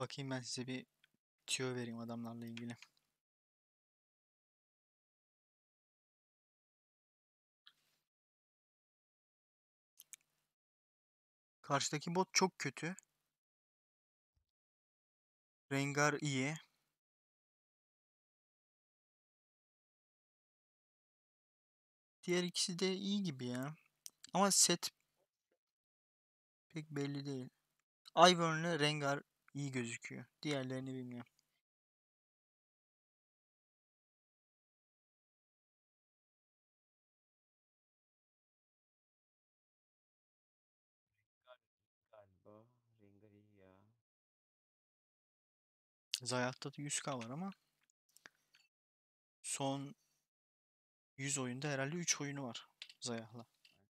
Bakayım ben size bir tüyo vereyim adamlarla ilgili. Karşıdaki bot çok kötü. Rengar iyi. Diğer ikisi de iyi gibi ya. Ama set pek belli değil. Ivern'le Rengar iyi gözüküyor. Diğerlerini bilmiyorum. Galiba Rengar iyi ya. Zayat'ta da 100k var ama son 100 oyunda herhalde 3 oyunu var Zayah'la.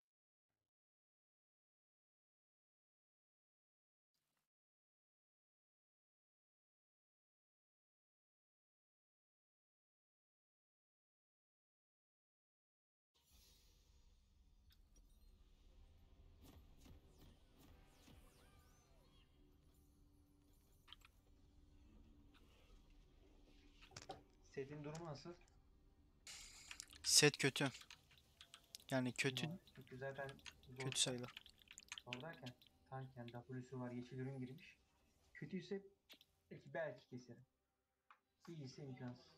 Set'in durumu nasıl? Set kötü. Yani kötü Çünkü zaten kötü zorsa, sayılır. zordayken tankken W'su var, yeşil ürün girmiş. Kötüyse belki keserim. İyiyse imkansız.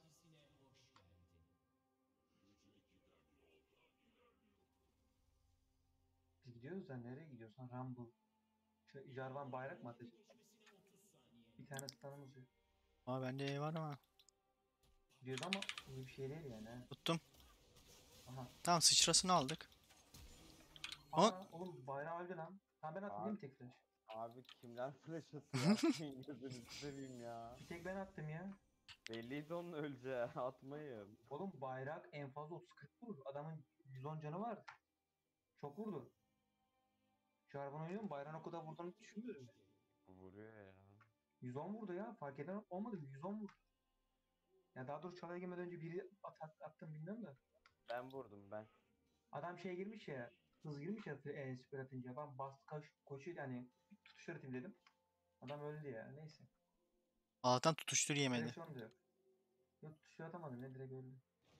Biz gidiyoruz da nereye gidiyorsan Rumble. Şu Jarvan bayrak mı atacak? Bir tane stun'ımız yok. Ama bende E var ama. Gidiyoruz ama iyi bir şey değil yani. Ha. Tuttum. Aha. Tamam sıçrasını aldık. Ama Oğlum bayrağı öldü lan. Tamam ben attım değil Abi, mi tek flash? abi kimler flash atıyor atmayın gözünü seveyim ya. Bir tek ben attım ya. Belliydi onun öleceği atmayın. Oğlum bayrak en fazla 30-40 vurur. Adamın 110 canı var. Çok vurdu. Jarvan oynuyor mu? Bayrağın o kadar vurduğunu düşünmüyorum. Vuruyor ya. 110 vurdu ya. Fark eden olmadı mı? 110 vurdu. Ya daha doğrusu çalaya girmeden önce biri attım bilmiyorum da. Ben vurdum ben. Adam şeye girmiş ya. Hız girmiş ya süper atınca. Adam bastı koşuyor yani. Tutuşlar atayım dedim. Adam öldü ya. Neyse. Allah'tan tutuştur yemedi. Flash on da yok. Yok tutuşlar atamadım ya. Direkt öldü.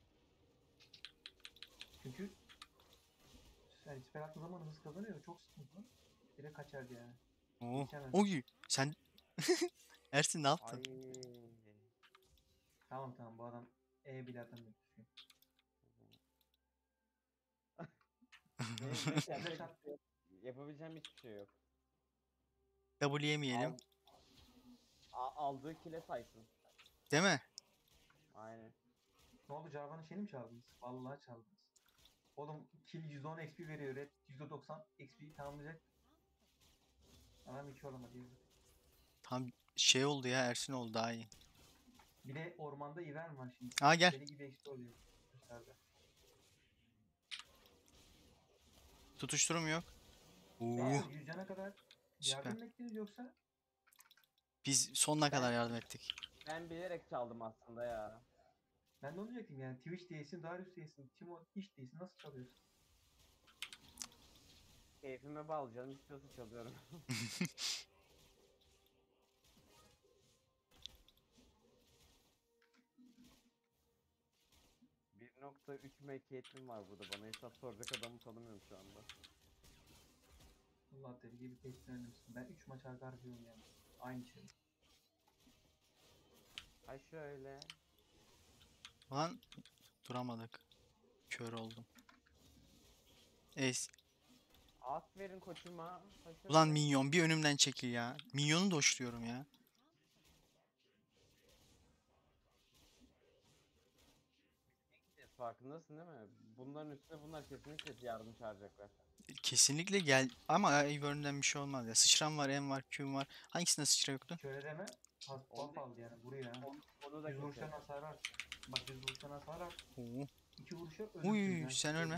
Çünkü yani süper attığı zaman hız kazanıyor. Çok sıkıntı. Direkt kaçardı yani. Oo. Geçemez. Oy. Sen Ersin ne yaptın? Ay. Tamam bu adam bile atamıyor. Benim Flash yapacak at. bir şey yok. Yapabileceğim hiçbir şey yok. W yemeyelim. Al, aldığı kile saysın. Değil mi? Aynen. Ne oldu Jarvan'ın şeyini mi çaldınız? Vallahi çaldınız. Oğlum kill 110 XP veriyor. Red %90 XP tamamlayacak. Adam 2 olamadı. Yazık. Tam şey oldu ya Ersin oldu daha iyi. Bir de ormanda Ivern var şimdi. Aa gel. Deli gibi XP oluyor. Dışarıda. Tutuşturum yok. Oo. Beyler 100 cana kadar Süper. yardım mı ettiniz yoksa? Biz sonuna kadar Ben yardım ettik. ben bilerek çaldım aslında ya. Ben de onu diyecektim yani. Twitch diyesin, Darius diyesin, Timo hiç diyesin. Nasıl çalıyorsun? Keyfime bağlı canım istiyorsa çalıyorum. 1.3 mekate'im var burada. Bana hesap soracak adamı tanımıyorum şu anda. Allah deli gibi test vermişsin. Ben 3 maç arka arkaya oynuyorum. Aynı şey. Ay şöyle. Ulan duramadık. Kör oldum. Es. At verin koçuma. Ha Ulan şöyle. minyon bir önümden çekil ya. Minyonu doşluyorum ya. Farkındasın değil mi? Bunların üstüne bunlar kesinlikle yardım çağıracaklar. Kesinlikle gel. Ama Ivern'den bir şey olmaz ya. Sıçram var, M var, Q'm var. Hangisinde sıçra yoktu? Şöyle deme. Onu Buff da, aldı yani. Vuruyor ha. onu da 100 vuruştan keseriz. hasar var. Bak 100 vuruştan hasar var. Oo. 2 vuruşa ölürsün Uy yani. sen ölme.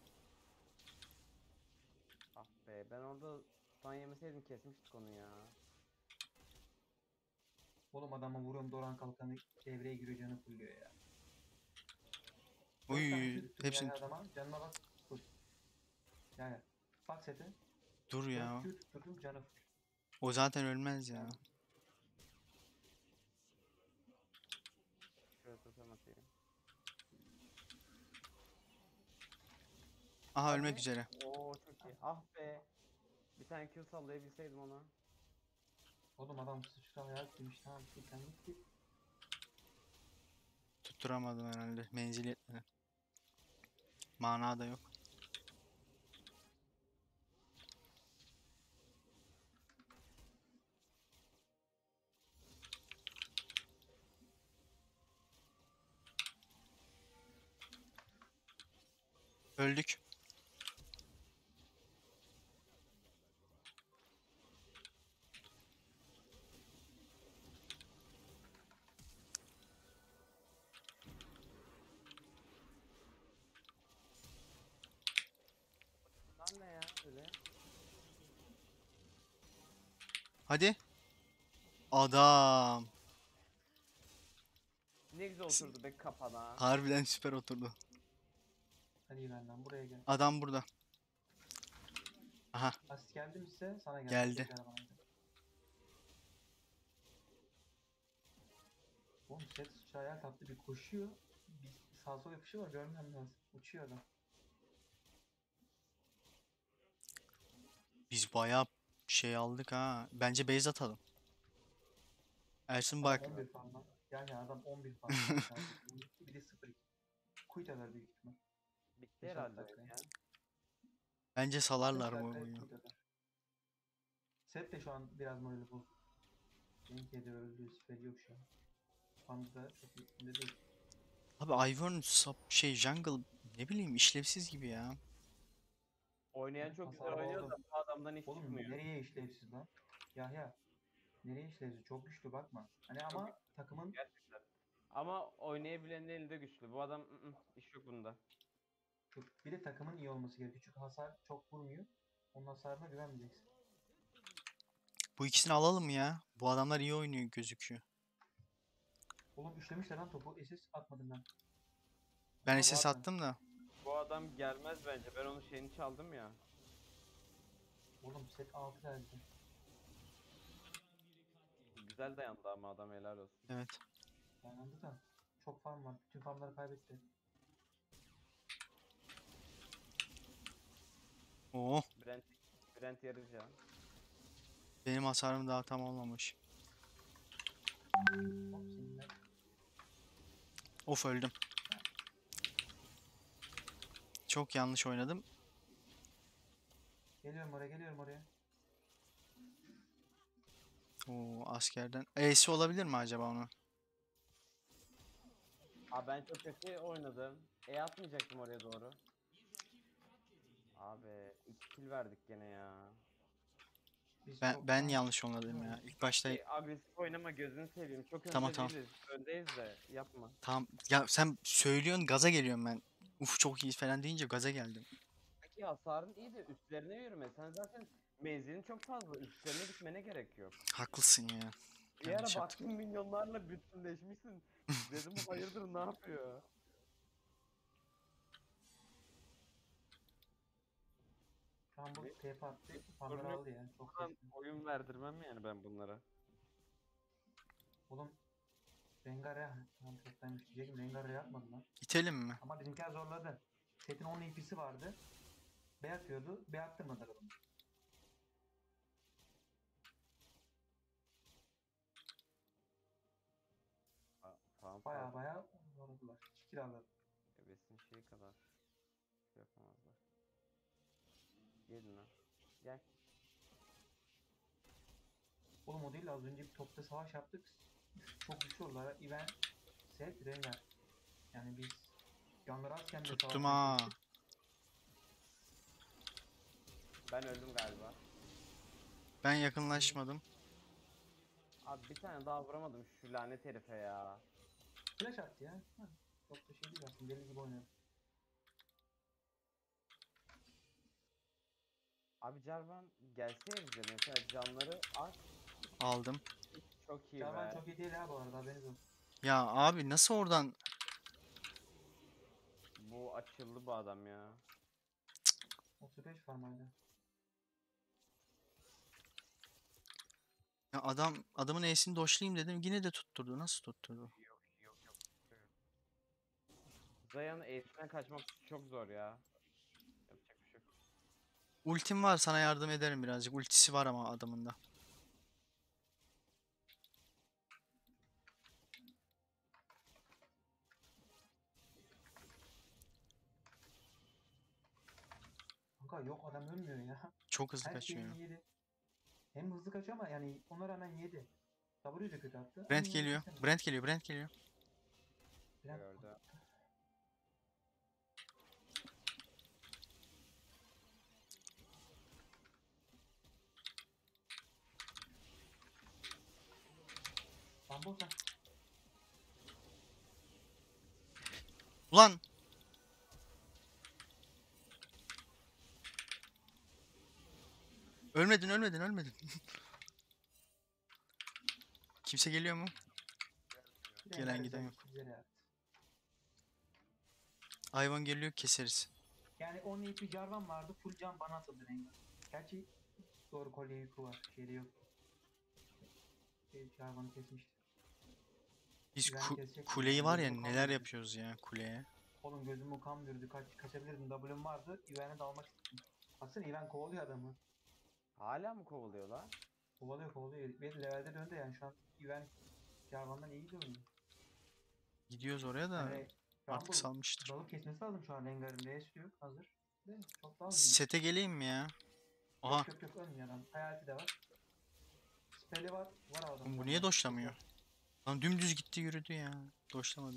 Ah be ben orada stun yemeseydim kesmiştik onu ya. Oğlum adama vuruyorum Doran kalkanı devreye giriyor canı fulluyor ya. 4 tane Q Uy tuttum hepsini yani adama. Canına bak. Full. Yani bak sete. dur 4 ya. Q tutturdum canı full. O zaten ölmez ya. Yani Aha ölmek Hadi. üzere. Oo çok iyi. Ah be. Bir tane Q sallayabilseydim ona. Oğlum adam sıçra hayal demiş. Tamam sen git. Tutturamadım herhalde. Menzil yetmedi. Mana da yok. Öldük. Lan ne ya öyle? Hadi. Adam. Ne güzel oturdu be kafana. Harbiden süper oturdu. Hadi benden buraya gel. Adam burada. Aha Asist geldi mi size? Sana geldi. geldi. Tekrar bana geldi. Oğlum set sıçra hayal tatlı bir koşuyor. Bir sağ sol yapışı var görmem lazım. Uçuyor adam. Biz bayağı şey aldık ha. Bence base atalım. Ersin Adam bak. 11 farmla. Yani adam 11 farmla. Bir de 0-2. Kuyt eder büyük ihtimal. Bitti 5-6 herhalde dakika oyun ya. ya. Bence 5 salarlar bu dakikaya oyunu. kuyt eder. Set de şu an biraz morali bozuk. Benimki de öldü. Siferi yok şu an. Farmda da çok üstünde değil. Abi Ivern şey jungle ne bileyim işlevsiz gibi ya. Oynayan çok güzel Hasar oynuyor oldu. da bu adamdan hiç Oğlum çıkmıyor. nereye işlevsiz lan? Yahya. Nereye işlevsiz? Çok güçlü bakma. Hani Çok ama takımın gerçekten. Ama oynayabilenin elinde güçlü. Bu adam iş yok bunda. bir de takımın iyi olması gerekiyor. Çünkü hasar çok vurmuyor. Onun hasarına güvenmeyeceksin. Bu ikisini alalım ya. Bu adamlar iyi oynuyor gözüküyor. Oğlum üçlemişler lan topu. SS atmadım ben. Ben Ama SS vardı. attım da. Bu adam gelmez bence. Ben onun şeyini çaldım ya. Oğlum set 6 geldi. Güzel dayandı ama adam helal olsun. Evet. Dayandı da. Çok farm var. Bütün farmları kaybetti. Oo, Brent, Brent yarıca. benim hasarım daha tam olmamış. Hop seninle. Of öldüm. Çok yanlış oynadım. Geliyorum oraya. Oo, askerden. E'si olabilir mi acaba onun? Abi ben çok kötü oynadım. Atmayacaktım oraya doğru. Abi 2 kill verdik gene ya. Biz Ben çok ben farm yanlış oynadım ya. İlk başta Agresif oynama gözünü seveyim. Çok tamam önde tamam. değiliz. Öndeyiz de yapma. Tamam. Ya sen söylüyorsun gaza geliyorum ben. Uf çok iyi falan deyince gaza geldim. Peki hasarın iyi de üstlerine yürüme. Sen zaten menzilin çok fazla. Üstlerine gitmene gerek yok. Haklısın ya. Bir Yanlış ara yaptım. baktım milyonlarla bütünleşmişsin. Dedim bu hayırdır ne yapıyor? Tam bu Ne? TP attı. Hiç Farmları sorun yok. aldı yani. Çok Buradan keskin. oyun verdirmem yani ben bunlara. Oğlum Rengar ya. Tamam toplaymış diyecektim. Rengar ya atmadı lan. İtelim mi? Ama bizimkiler zorladı. Setin 10 EP'si vardı. B atıyordu. B attırmadılar adamı. Tamam Baya tamam. baya zorladılar. 2 kill aldı. Ebesin şeyi kadar şey yapamazlar. Gelin lan. Gel. Oğlum o değil az önce bir topta savaş yaptık. Çok güçlü oldular. Even, Set, Rengar. Yani biz canları azken de Tuttum savaşmaya ha. çalıştık. Ben öldüm galiba. Ben yakınlaşmadım. Abi bir tane daha vuramadım şu lanet herife ya. Flash attı ya. Ha, çok da şey değil aslında. Deli gibi oynadı. Abi Jarvan gelse ya bize mesela canları aç. Aldım. Çok iyi Jarvan be. çok iyi değil ha bu arada haberiniz olsun. Ya abi nasıl oradan? Bu açıldı bu adam ya. 35 farm hala. Ya adamın E'sini doşlayayım dedim. Yine de tutturdu. Nasıl tutturdu? Yok. Zayan'ın E'sinden kaçmak çok zor ya. Yapacak Ultim var, sana yardım ederim birazcık. Ultisi var ama adamın da. Kanka yok adam ölmüyor ya. Çok hızlı Her kaçıyor. şeyini yedi. Hem hızlı kaçıyor ama yani ona rağmen yedi. W de kötü attı ama Brent yine de geliyor. kesemedi. Brent geliyor. Brent geliyor. Brent Gördü. Bambosa. Ulan! Ölmedin, ölmedin, ölmedin. Kimse geliyor mu? Gelen giden yok. Güzel yaptı. Hayvan geliyor, keseriz. Yani 10 bir Jarvan vardı. Full can bana atıldı Rengar. Gerçi doğru kolye yükü var. Şeyde yok. Jarvan'ı kesmişti. Biz Güvenli kesecek mi kuleyi ya? var ya, Gözümü neler kandırdı. yapıyoruz ya kuleye. Oğlum gözümü kan bürüdü. Kaçabilirdim. W'm vardı. Iven'e dalmak istedim. Baksana Iven kovalıyor adamı. Hala mı kovalıyor la? Kovalıyor. Ve levelde döndü yani şu an Iven Jarvan'dan iyi gidiyor oynuyor. Gidiyoruz oraya da Yani artık Rumble salmıştır. dalıp kesmesi lazım şu an Rengar'ın. Vs yok hazır. De, çok lazım. Sete geleyim mi ya? Aha. Yok ölmüyor adam. Hayati de var. Spell'i var. Var adamın. Oğlum bu niye doşlamıyor? Lan dümdüz gitti yürüdü ya. Doşlamadı.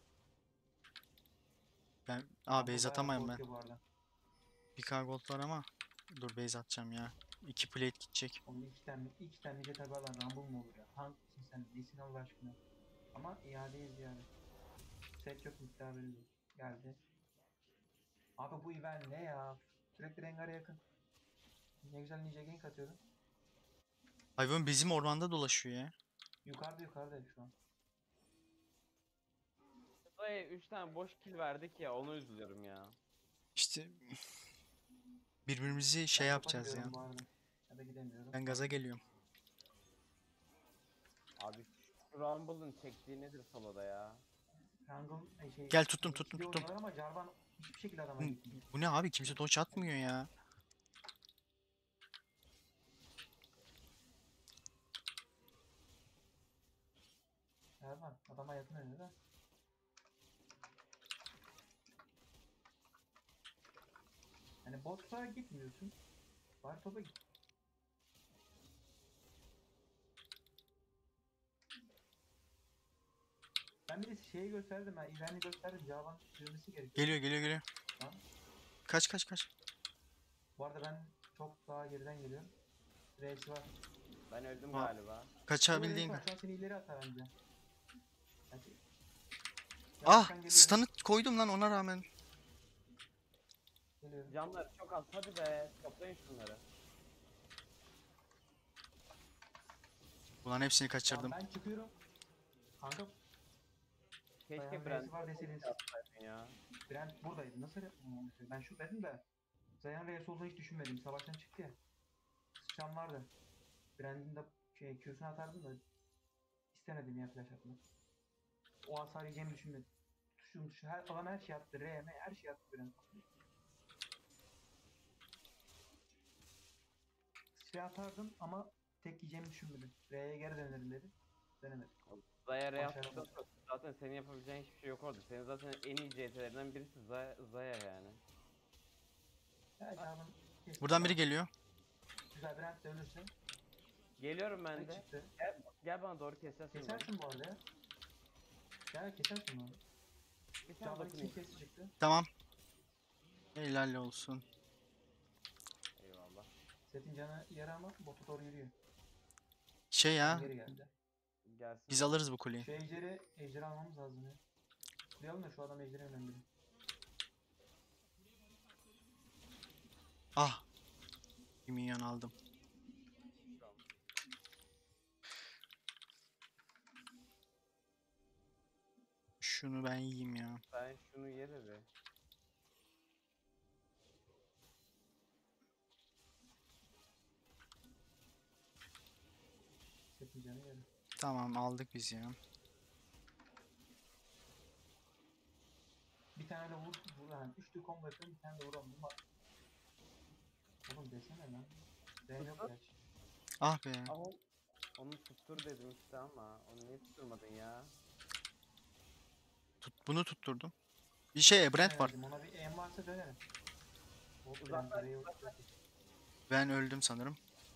Ben base atamayım ben. Bu arada. 1k gold var ama. Dur base atacağım ya. 2 plate gidecek. Onun iki tane jet alan Rumble mı olur ya? Hangisin sen? Nesin Allah aşkına? Ama iadeyiz yani. Set yok miktar belli. Geldi. Abi bu Iven ne ya? Sürekli Rengar'a yakın. Ne güzel ninja gank atıyorum. Hayvan bizim ormanda dolaşıyor ya. Yukarıda şu an. Dayı 3 tane boş kill verdik ya, onu üzülüyorum ya. İşte birbirimizi Ben şey topa yapacağız ya. gidiyorum bu arada. Ya da gidemiyorum. Ben gaza geliyorum. Abi şu Rumble'ın çektiği nedir soloda ya? Jungle Gel tuttum. ikili oynuyorlar ama Jarvan hiçbir şekilde adama gitmiyor. Bu ne abi? Kimse dodge atmıyor ya. Jarvan adama yakın oynuyor da. Yani bot'a gitmiyorsun. Var topa git. Ben bir de şeyi gösterdim ha. Iven'i gösterdim. Jarvan sürmesi gerekiyor. Geliyor. Tamam. Kaç. Bu arada ben çok daha geriden geliyorum. R'si var. Ben öldüm Aa. galiba. Kaçabildiğin Şu kadar. an seni ileri atar bence. Hadi. Ah! Yavaştan geliyorum. Stun'ı koydum lan ona rağmen. Geliyorum. Canlar çok az, hadi be toplayın şunları. Ulan hepsini Tamam, kaçırdım. ben çıkıyorum. Kanka Keşke R'si Brent var deseniz. yapsaydın ya. Brent buradaydı. Nasıl ben şu dedim de Zayan R'si olduğunu hiç düşünmedim. Savaştan çıktı ya. Sıçan vardı. Brent'in de Q'sunu atardım da istemedim ya flash atmak. O hasar yiyeceğimi düşünmedim. Her şey attı. Her şey attı Brent. Şey atardım ama tek yiyeceğimi düşünmedim. R'ye geri dönerim dedim. Dönemedim. Zaya Başaramadım. yaptıktan zaten senin yapabileceğin hiçbir şey yok orada. Senin zaten en iyi CT'lerinden birisi Zaya yani. Ya canım. Buradan biri geliyor. Güzel Brent de ölürse. Geliyorum ben Ay de. çıktı. Gel bana doğru kesersin beni. Kesersin bu arada ya. Ya kesersin bunu. Bir tane Canlı dokunayım. iki kesi çıktı. Tamam. Helal olsun. Eyvallah. Setin canı yarı ama botu doğru yürüyor. Şey ya. Geri geldi. Gelsin. Biz alırız bu kuleyi. Şu ejderi almamız lazım ya. Kuyalım da şu adam ejderi önemli. Ah. Bir minyon aldım. Şunu ben yiyeyim ya. Ben şunu yere be. Setin canı yarı. Tamam aldık biz ya. Bir tane de vur yani üçlü combo yapıyorum bir tane de vuramıyorum. Oğlum desene lan. Zen yok gerçi. Ah be. Ama onu tuttur dedim işte ama onu niye tutturmadın ya? Bunu tutturdum. Bir şey Brent var. Verdim ona bir em varsa dönerim. Hop Uzaklaş, Brent'e yok. Ben öldüm sanırım.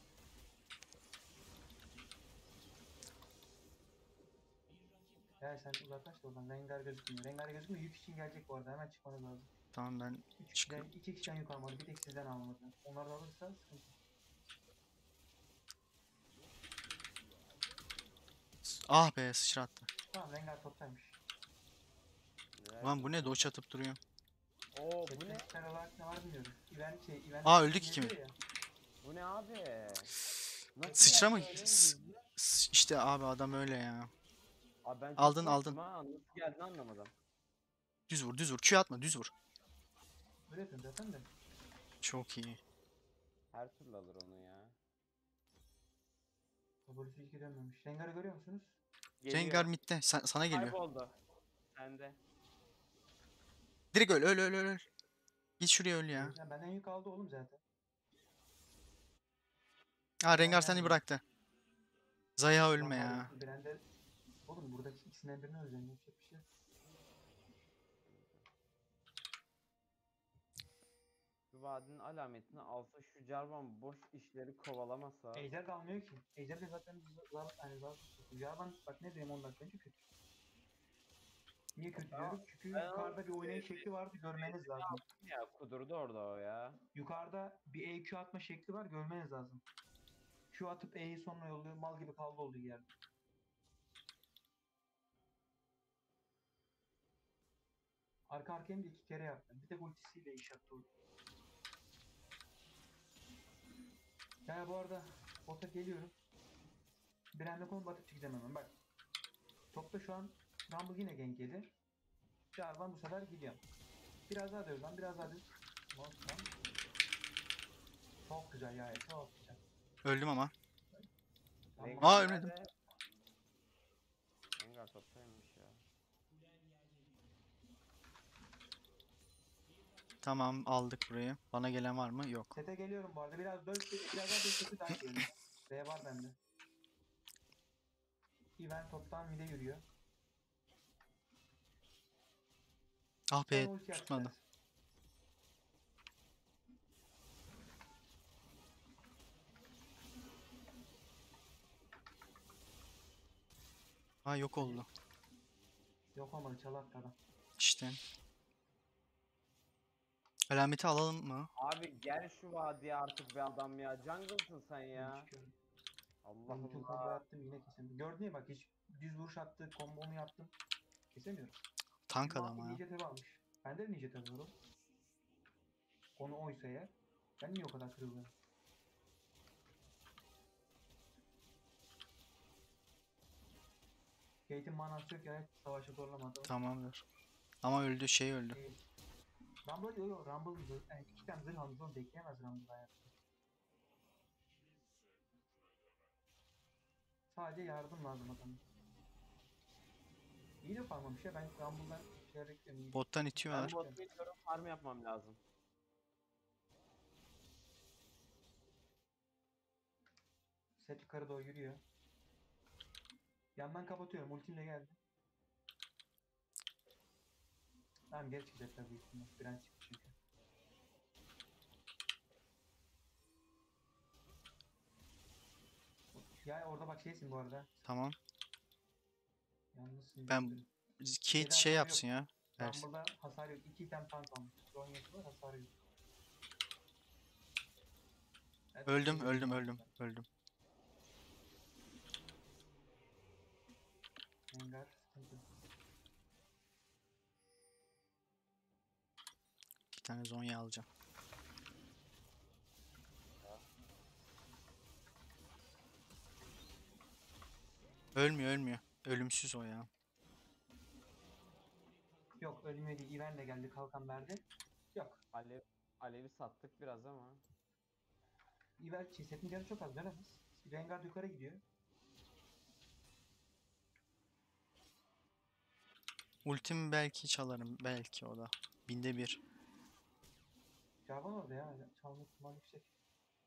Ya sen uzaklaş da oradan. Rengar gözükmüyor. Rengar gözükmüyor. Yük için gelecek bu arada. Hemen çıkmanız lazım. Tamam ben 3 kişiden, çıkıyorum. 2 kişiden yük almadı. Bir tek sizden almadı. Onlar da alırsa sıkıntı. Ah be sıçrattı. Tamam Rengar toptaymış. Ulan bu ne doç atıp duruyor. Oo bu Setting ne? spell olarak ne var bilmiyorum. Event Aa, öldük iki mi? yazıyor ya. Bu ne abi? Nasıl Sıçrama. geldi öyle hızlı? İşte abi adam öyle ya. Abi ben çok Aldın, korktum aldın. ha. Nasıl geldiğini anlamadım. Düz vur düz vur. Q atma düz vur. Böyle yapıyorum zaten de. Çok iyi. Her türlü alır onu ya. Favorisi hiç dönmemiş. Rengar'ı görüyor musunuz? Rengar Geliyor. midde. Sana geliyor. Kayboldu. Sende. Direkt öl öl öl öl. öl. Git şuraya öl ya. Ya benden yük aldı oğlum zaten. Aa Rengar Yani seni yani. bıraktı. Zaya Lan ölme var ya. Brand'e... Oğlum buradaki ikisinden birini öleceğim. Yapacak bir şey yok. Şu vadinin alametini alsa şu Jarvan boş işleri kovalamasa. Ejder kalmıyor ki. Ejder de zaten zar. Jarvan bak ne diyeyim 10 dakika önce kötü. Niye kötü Tamam, diyorum? Çünkü ben yukarıda bir oynayış şekli vardı görmeniz lazım. Ya kudurdu orada o ya. Yukarıda bir EQ atma şekli var görmeniz lazım. Q atıp E'yi sonuna yolluyor mal gibi kaldı olduğu yerde. Arka arkaya hem de 2 kere yaptı. Bir tek ultisiyle iş yaptı. Ya bu arada bota geliyorum. Brand'e kombo atıp çıkacağım hemen bak. Topta şu an Rumble yine gank gelir. Jarvan bu sefer gidiyor. Biraz daha döv lan biraz daha döv. Lan. Çok güzel ya çok güzel. Öldüm ama. Tamam. Aa, ölmedim. nerede? Rengar toptaymış ya. Tamam aldık burayı. Bana gelen var mı? Yok. Sete geliyorum bu arada. Biraz daha döv seti daha geliyor. R var bende. Event toptan mide yürüyor. Ah Sen be ulti tutmadı. atacağız. Ha yok oldu. Yok olmadı çalak adam. İşte. Alameti alalım mı? Abi gel şu vadiye artık be adam ya. Jungle'sın sen Ben ya. çıkıyorum. Allah Ben bütün Allah. combo yaptım yine kesemiyorum. Gördün ya bak hiç düz vuruş attı kombomu yaptım. Kesemiyorum. Tank Bir adam baktım ha. ninja tabi almış. Ben de ninja tabi vururum. Konu oysa eğer. Ben niye o kadar kırılıyorum? Kate'in manası yok ya. Savaşa zorlamadı. Tamamdır. Ama öldü şey öldü. Rumble yok Rumble yani iki tane zırh almış oğlum bekleyemez Rumble hayatta. Sadece yardım lazım adamı. İyi de kalmamış ya ben Rumble'dan şeyler bekliyorum. iyi. Bottan Ben itiyorlar. botu gidiyorum farm yapmam lazım. Set yukarı doğru yürüyor. Yandan kapatıyorum ultimle geldi. Tamam geri çıkacaklar büyük ihtimal. Brand çıktı çünkü. Ya orada bak şeysin bu arada. Tamam. Yalnızsın. Ben diyorsun. Kate Şeyde şey hasar yapsın yok. ya. Versin. Rumble'da hasar yok. 2 item tank almış. Zonya'sı var hasar yok. Evet, Öldüm şey öldüm yok. öldüm öldüm. Rengar sıkıntı. 2 tane Zonya alacağım. Ölmüyor ölmüyor. Ölümsüz o ya. Yok ölmüyor değil. Iven de geldi kalkan verdi. Yok. Alevi sattık biraz ama. Iven setin canı çok az dönemez. Rengar yukarı gidiyor. Ultim belki çalarım. Belki o da. Binde bir. Jarvan orada ya. Çalma ihtimali yüksek.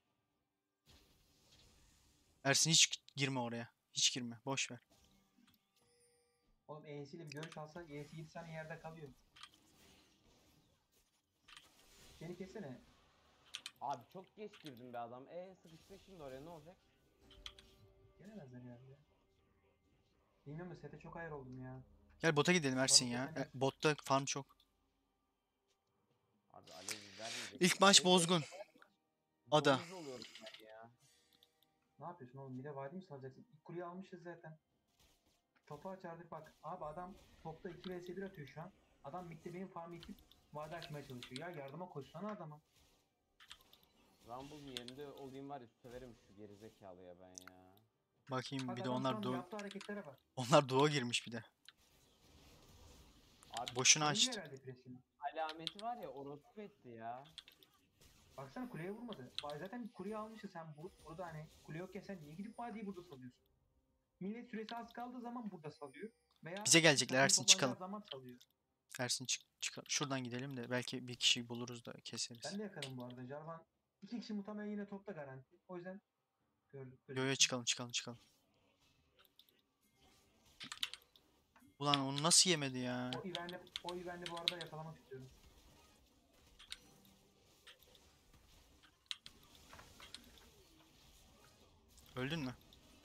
Ersin hiç girme oraya. Hiç girme. Boş ver. Oğlum E'siyle bir görüş alsa E'si 7 saniye yerde kalıyor. Beni kessene. Abi çok geç girdim be adam. Sıkıştı şimdi oraya ne olacak? Gelemezler herhalde. Bilmiyorum da sete çok ayar oldum ya. Gel bota gidelim Ersin Balık ya. desene. Botta farm çok. Abi alev vermeyecek. İlk maç Benim bozgun. Ada. domuz oluyorum ben ya. Ne yapıyorsun oğlum? Bir de vadi mi salacaksın? İlk kuleyi almışız zaten. Topu açardık bak. Abi adam topta 2 vs 1 atıyor şu an. Adam midde benim farmı itip vadi açmaya çalışıyor. Ya yardıma koşsana adama. Rumble'ın yerinde olayım var ya söverim şu gerizekalıya ben ya. Bakayım Bak bir de adam şu onlar an duo. yaptığı hareketlere bak. Onlar duo girmiş bir de. Abi Boşuna Beğeniyor açtı. herhalde presini. alameti var ya orospu etti ya. Baksana kuleye vurmadı. Zaten kuleyi almışız sen burada hani kule yokken sen niye gidip vadiyi burada salıyorsun? Millet süresi az kaldığı zaman burada salıyor. Veya Bize gelecekler, takım Ersin, toplanacağı çıkalım. zaman salıyor. Ersin çık. Şuradan gidelim de belki bir kişi buluruz da keseriz. Ben de yakarım bu arada. Jarvan 2 kişi muhtemelen yine topta garanti. O yüzden gördük. Yo yo, çıkalım. Ulan onu nasıl yemedi ya? O Iven'le bu arada yakalamak istiyorum. Öldün mü?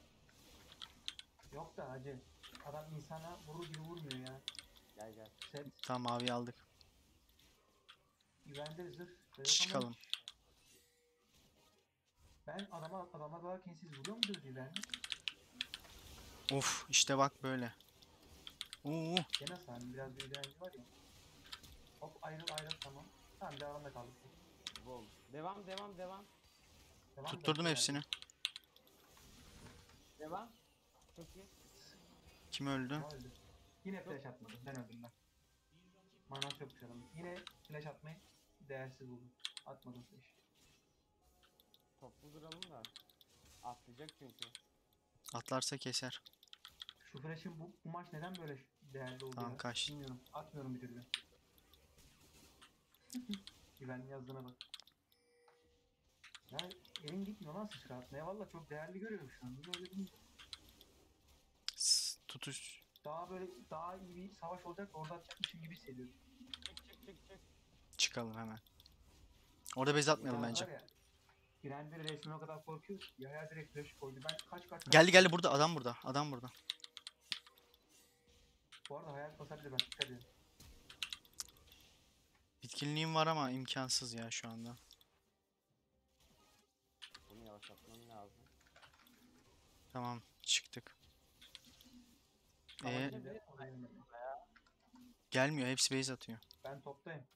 Yok da hacı. Adam insana vurur gibi vurmuyor ya. Gel gel. Set. Tamam, mavi aldık. Iven'de zırh da yok ama Çıkalım. hiç. Ben adama dalarken siz vuruyor muydunuz Iven'le? Uf, işte bak böyle. Oo, Gene sahne biraz bir direnci var ya. Hop ayrıl tamam. Tamam devamda kaldık. Bol. Devam. Devam tutturdum da hepsini. Devam. Çok iyi. Kim öldü? Ama öldü. Yine flash atmadım. Ben öldüm ben. Mana çok adamın. Yine flash atmayı değersiz buldum. Atmadım flash. Toplu duralım da. Atlayacak çünkü. Atlarsa keser. Şu flash'ın bu maç neden böyle değerli oldu Tamam, ya? kaç. Bilmiyorum. Atmıyorum bir türlü. Güvenli yazdığına bak. Ya elim gitmiyor lan sıçra atmaya. Valla çok değerli görüyorum şu an. Böyle değil. Tutuş. Daha iyi bir savaş olacak da orada atacakmışım gibi hissediyorum. Çık. Çıkalım hemen. Orada base atmayalım Ya bence. var ya. Girenleri resmen o kadar korkuyoruz. Ya direkt flash koydu. Ben kaç Geldi burada. Adam burada. Bu arada hayal basabilir bak dikkat edin. Bitkinliğim var ama imkansız ya şu anda. Bunu yavaşlatmam lazım. Tamam, çıktık. Savaş Ee, gibi oraya yönelim. gelmiyor. Hepsi base atıyor. Ben toptayım.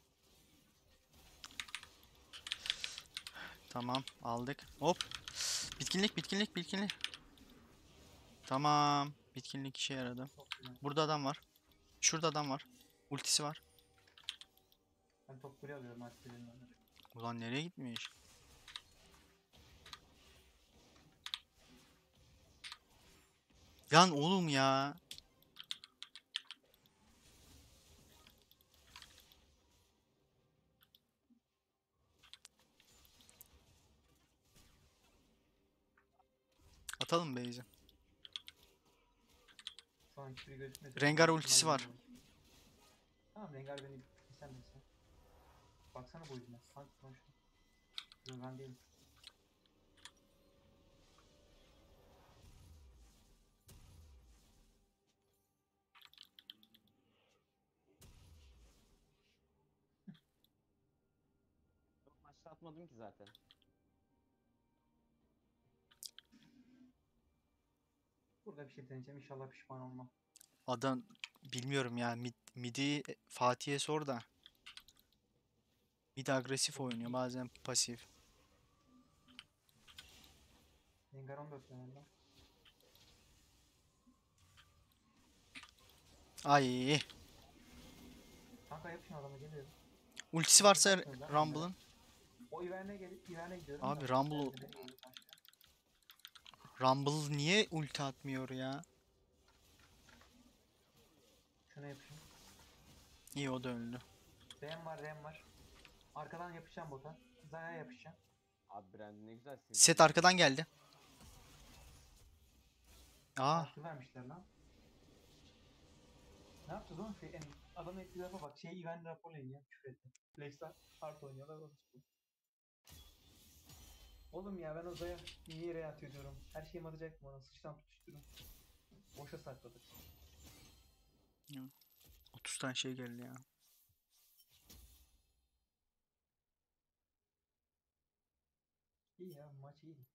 Tamam, aldık. Hop. Bitkinlik. Tamam. Bitkinlik işe yaradı. Çok güzel. Burada adam var. Şurada adam var. Ultisi var. Ben top kule alıyorum artık elimden. Ulan nereye gitmiş? Yan oğlum ya. Atalım base'i. Şu an hiçbiri gözükmüyor. Rengar ultisi var. Tamam Rengar beni kesemezse. Baksana bu yüzüne. Hangi konuşma? Ben değilim. Yok maçta atmadım ki zaten. Burada bir şey deneyeceğim. İnşallah pişman olmam. Adam bilmiyorum ya. Midi Fatih'e sor da. Mid agresif oynuyor. Bazen pasif. Rengar 14 level. Ay. Kanka yapışın adama geliyorum. Ultisi varsa Yapıyorsunuz lan Rumble'ın. O Iven'e gelip Iven'e gidiyorum. Abi da. Rumble Geldi, beni vurdu kanka. Rumble niye ulti atmıyor ya? Şuna yapışın. İyi, o da öldü. Rem var. Arkadan yapışacağım bota. Zaya yapışacağım. Abi Brandon ne güzel sildi. Set arkadan geldi. Aa, Tur vermişler lan. Ne yapacağız oğlum? Adam ettiği lafa bak. Ivan Napoleon ya. Küfür etti. Flex'ler art oynuyorlar. Orası. Oğlum ya ben Oza'ya niye yere atıyor diyorum. Her şeyim atacak mı ona? Sıçtan tutuşturun. Boşa sakladık. 30 tane şey geldi ya. İyi ya maç iyiydi.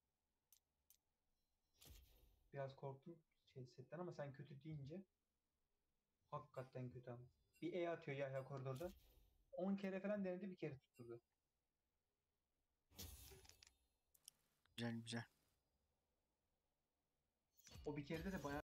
Biraz korktum setten ama sen kötü deyince hakikaten kötü ama. Bir E atıyor Yahya koridorda. 10 kere falan denedi bir kere tutturdu. Güzel güzel. O bir kere de bayağı